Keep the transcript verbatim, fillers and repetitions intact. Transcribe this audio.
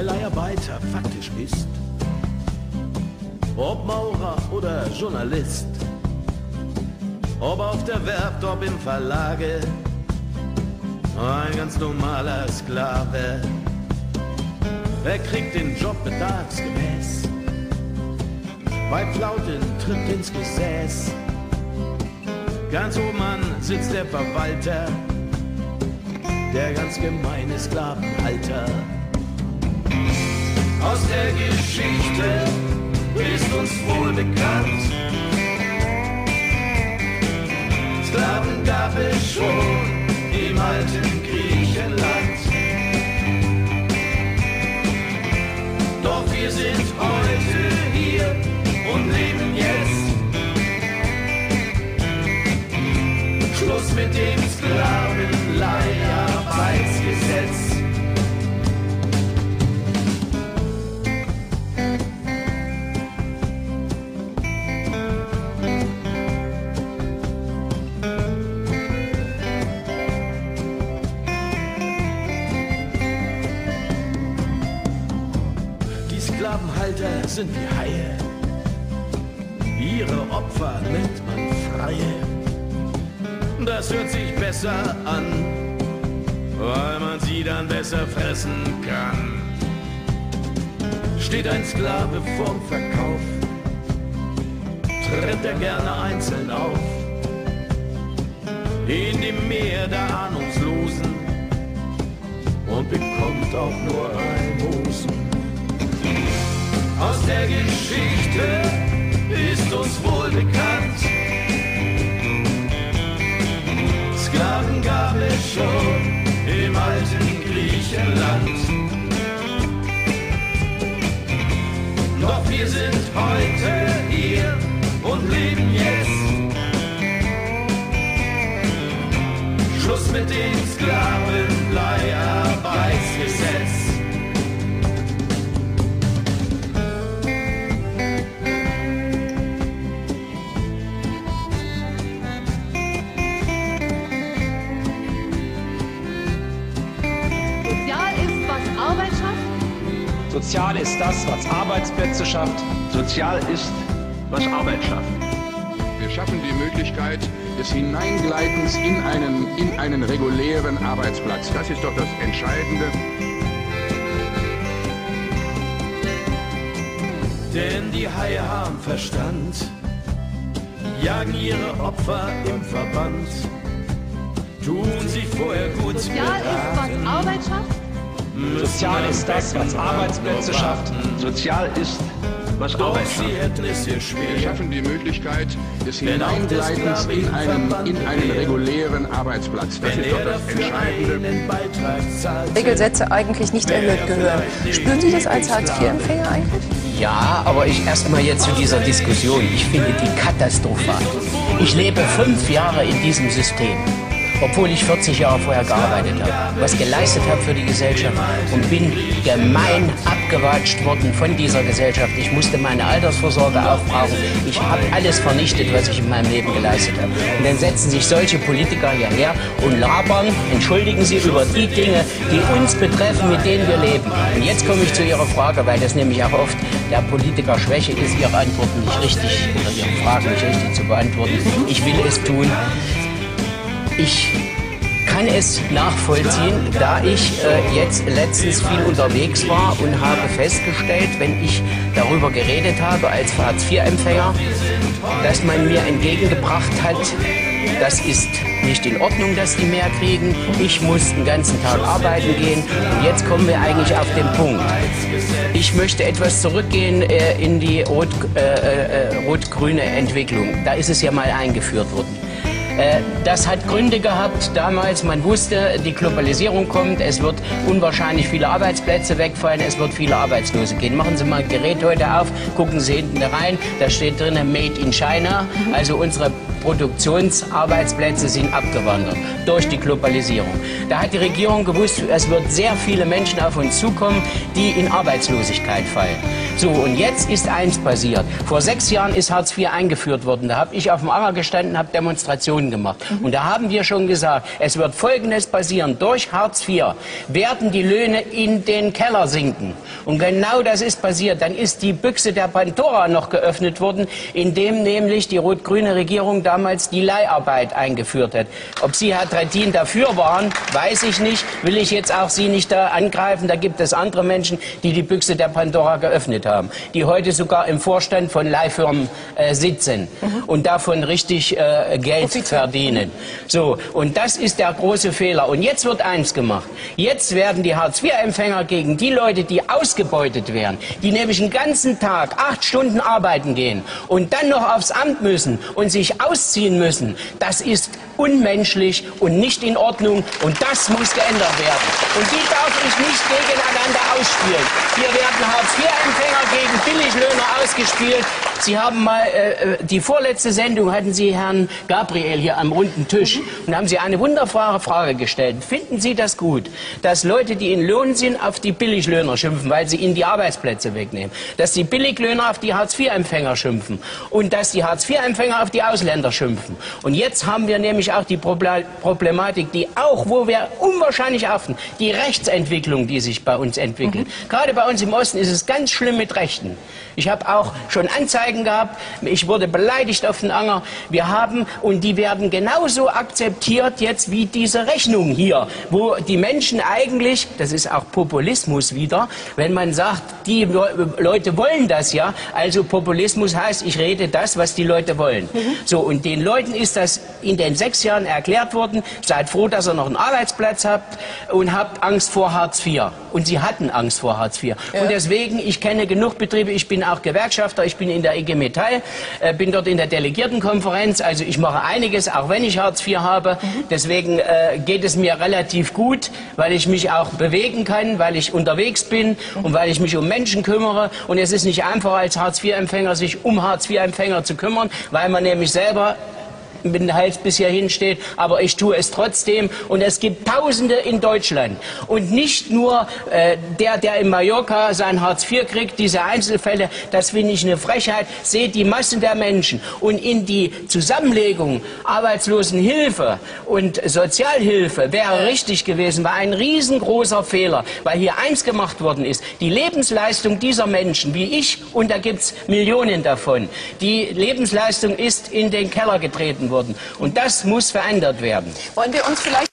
wer Leiharbeiter faktisch ist, ob Maurer oder Journalist, ob auf der Werft, ob im Verlage, ein ganz normaler Sklave. Er kriegt den Job bedarfsgemäß, bei Plauten tritt ins Gesäß. Ganz oben an sitzt der Verwalter, der ganz gemeine Sklavenhalter. Aus der Geschichte ist uns wohl bekannt, Sklaven gab es schon im alten Griechenland. Doch wir sind heute hier und leben jetzt. Schluss mit dem Sklavenleiharbeitsgesetz. Sklavenhalter sind wie Haie, ihre Opfer nennt man Freie. Das hört sich besser an, weil man sie dann besser fressen kann. Steht ein Sklave vorm Verkauf, tritt er gerne einzeln auf, in dem Meer der Ahnungslosen, und bekommt auch nur Almosen. Aus der Geschichte ist uns wohl bekannt, Sklaven gab es schon im alten Griechenland. Doch wir sind heute hier und leben jetzt. Schluss mit dem Sklavenleiharbeitsgesetz. Sozial ist das, was Arbeitsplätze schafft. Sozial ist, was Arbeit schafft. Wir schaffen die Möglichkeit des Hineingleitens in einen, in einen regulären Arbeitsplatz. Das ist doch das Entscheidende. Denn die Haie haben Verstand, jagen ihre Opfer im Verband, tun sich vorher gut zu Sozial ist, was Arbeit schafft. Sozial ist das, was Arbeitsplätze schafft. Sozial ist, was Arbeit schafft. Sie hätten es hier schwer. Wir schaffen die Möglichkeit des Hineingleitens in einen, in einen regulären Arbeitsplatz. Das ist doch das Entscheidende. Regelsätze eigentlich nicht erhöht gehören. Spüren Sie das als Hartz-vier-Empfänger eigentlich? Ja, aber ich erstmal jetzt zu dieser Diskussion. Ich finde die katastrophal. Ich lebe fünf Jahre in diesem System, obwohl ich vierzig Jahre vorher gearbeitet habe, was geleistet habe für die Gesellschaft und bin gemein abgewatscht worden von dieser Gesellschaft. Ich musste meine Altersvorsorge aufbrauchen. Ich habe alles vernichtet, was ich in meinem Leben geleistet habe. Und dann setzen sich solche Politiker hierher und labern, entschuldigen Sie, über die Dinge, die uns betreffen, mit denen wir leben. Und jetzt komme ich zu Ihrer Frage, weil das nämlich auch oft der Politiker-Schwäche ist, Ihre Antworten nicht richtig oder Ihre Fragen nicht richtig zu beantworten. Ich will es tun. Ich kann es nachvollziehen, da ich äh, jetzt letztens viel unterwegs war und habe festgestellt, wenn ich darüber geredet habe als Hartz-vier-Empfänger, dass man mir entgegengebracht hat, das ist nicht in Ordnung, dass die mehr kriegen. Ich muss den ganzen Tag arbeiten gehen und jetzt kommen wir eigentlich auf den Punkt. Ich möchte etwas zurückgehen äh, in die rot, äh, äh, rot-grüne Entwicklung. Da ist es ja mal eingeführt worden. Das hat Gründe gehabt damals, man wusste, die Globalisierung kommt, es wird unwahrscheinlich viele Arbeitsplätze wegfallen, es wird viele Arbeitslose gehen. Machen Sie mal ein Gerät heute auf, gucken Sie hinten rein, da steht drin Made in China, also unsere Produktionsarbeitsplätze sind abgewandert durch die Globalisierung. Da hat die Regierung gewusst, es wird sehr viele Menschen auf uns zukommen, die in Arbeitslosigkeit fallen. So, und jetzt ist eins passiert. Vor sechs Jahren ist Hartz vier eingeführt worden. Da habe ich auf dem Anger gestanden, habe Demonstrationen gemacht. Mhm. Und da haben wir schon gesagt, es wird Folgendes passieren. Durch Hartz vier werden die Löhne in den Keller sinken. Und genau das ist passiert. Dann ist die Büchse der Pandora noch geöffnet worden, indem nämlich die rot-grüne Regierung damals die Leiharbeit eingeführt hat. Ob Sie, Herr Trittin, dafür waren, weiß ich nicht. Will ich jetzt auch Sie nicht da angreifen. Da gibt es andere Menschen, die die Büchse der Pandora geöffnet haben, die heute sogar im Vorstand von Leihfirmen äh, sitzen mhm. und davon richtig äh, Geld Profit verdienen. So, und das ist der große Fehler. Und jetzt wird eins gemacht. Jetzt werden die Hartz vier Empfänger gegen die Leute, die ausgebeutet werden, die nämlich den ganzen Tag acht Stunden arbeiten gehen und dann noch aufs Amt müssen und sich ausziehen müssen, das ist unmenschlich und nicht in Ordnung und das muss geändert werden. Und die darf ich nicht gegeneinander ausspielen. Hier werden Hartz vier Empfänger gegen Billiglöhner ausgespielt. Sie haben mal, äh, die vorletzte Sendung hatten Sie Herrn Gabriel hier am runden Tisch mhm. und haben Sie eine wunderbare Frage gestellt. Finden Sie das gut, dass Leute, die in Lohn sind, auf die Billiglöhner schimpfen, weil sie ihnen die Arbeitsplätze wegnehmen? Dass die Billiglöhner auf die Hartz vier Empfänger schimpfen und dass die Hartz vier Empfänger auf die Ausländer schimpfen. Und jetzt haben wir nämlich auch die Problematik, die auch, wo wir unwahrscheinlich achten, die Rechtsentwicklung, die sich bei uns entwickelt. Mhm. Gerade bei uns im Osten ist es ganz schlimm mit Rechten. Ich habe auch schon Anzeigen gehabt, ich wurde beleidigt auf den Anger. Wir haben, und die werden genauso akzeptiert jetzt wie diese Rechnung hier, wo die Menschen eigentlich, das ist auch Populismus wieder, wenn man sagt, die Leute wollen das ja, also Populismus heißt, ich rede das, was die Leute wollen. Mhm. So, und den Leuten ist das in den sechs Jahren erklärt worden, seid froh, dass ihr noch einen Arbeitsplatz habt und habt Angst vor Hartz vier. Und sie hatten Angst vor Hartz vier. Ja. Und deswegen, ich kenne genug Betriebe, ich bin auch Gewerkschafter, ich bin in der I G Metall, äh, bin dort in der Delegiertenkonferenz, also ich mache einiges, auch wenn ich Hartz vier habe. Mhm. Deswegen äh, geht es mir relativ gut, weil ich mich auch bewegen kann, weil ich unterwegs bin mhm. und weil ich mich um Menschen kümmere. Und es ist nicht einfach als Hartz vier Empfänger, sich um Hartz vier Empfänger zu kümmern, weil man nämlich selber mit dem Hals bisher hinsteht, aber ich tue es trotzdem und es gibt Tausende in Deutschland und nicht nur äh, der, der in Mallorca sein Hartz vier kriegt, diese Einzelfälle, das finde ich eine Frechheit. Seht die Massen der Menschen und in die Zusammenlegung Arbeitslosenhilfe und Sozialhilfe wäre richtig gewesen, war ein riesengroßer Fehler, weil hier eins gemacht worden ist, die Lebensleistung dieser Menschen, wie ich, und da gibt es Millionen davon, die Lebensleistung ist in den Keller getreten worden. Und das muss verändert werden. Wollen wir uns vielleicht